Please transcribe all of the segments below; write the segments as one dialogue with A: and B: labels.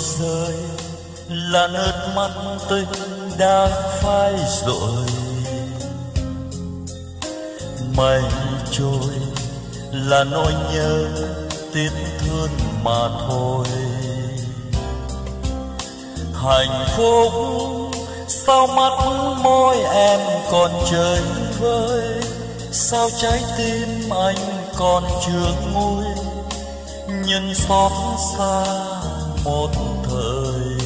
A: rơi là nước mắt tình đang phai rồi. Mây trôi là nỗi nhớ tiếc thương mà thôi. Hạnh phúc sao mắt môi em còn chơi vơi, sao trái tim anh còn chưa nguôi, nhưng xót xa một thời.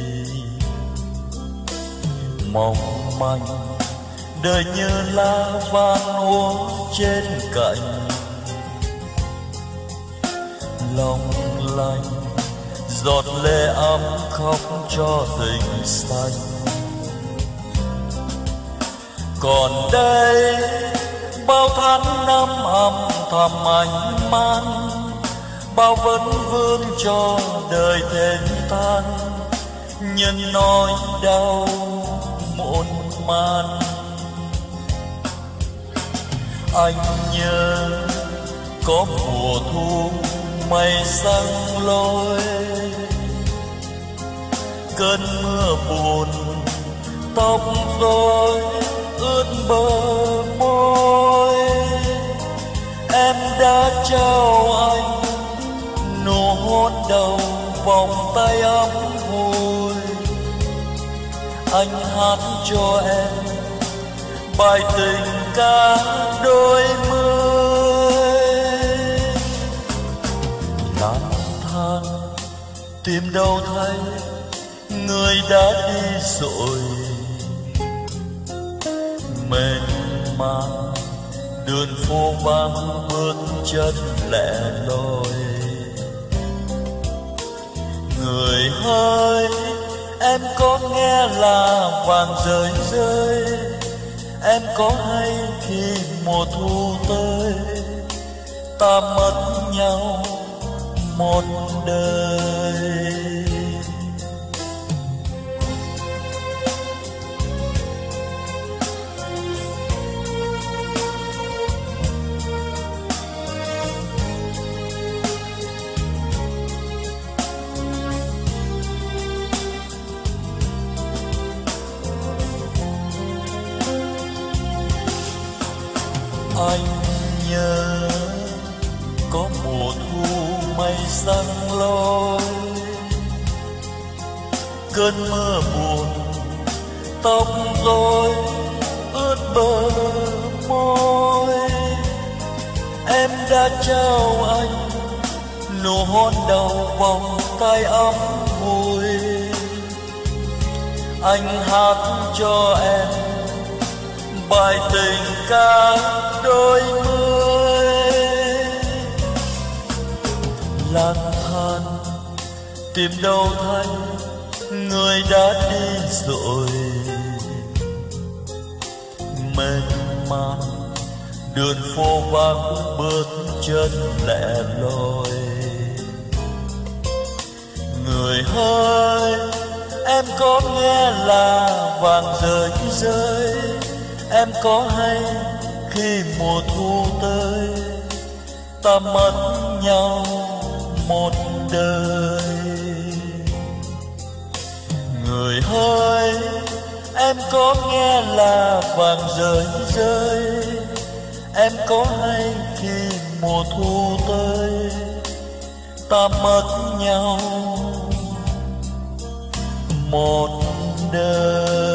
A: Mong manh đời như lá vàng úa trên cành, long lanh giọt lệ ấm khóc cho tình xanh. Còn đây bao tháng năm âm thầm anh man, bao vấn vương cho đời thêm tan, nhân nỗi đau muôn man. Anh nhớ có mùa thu mây răng lối, cơn mưa buồn tóc rối ướt bờ môi. Em đã trao anh nụ hôn đầu vòng tay ấm hôi. Anh hát cho em bài tình ca đôi mươi. Lang thang tìm đâu thấy người đã đi rồi, mênh mang đường phố vắng bước chân lẻ loi. Người ơi em có nghe là vàng rơi rơi, em có hay khi mùa thu tới ta mất nhau một đời. Anh nhớ có mùa thu mây răng lối, cơn mưa buồn tóc rối ướt bờ môi. Em đã trao anh nụ hôn đầu vòng tay ấm môi. Anh hát cho em bài tình ca đôi mươi. Lang thang tìm đâu thấy người đã đi rồi, mênh mang đường phố vắng bước chân lẻ loi. Người ơi em có nghe là vàng rơi rơi, em có hay khi mùa thu tới ta mất nhau một đời. Người ơi em có nghe là vàng rơi rơi, em có hay khi mùa thu tới ta mất nhau một đời.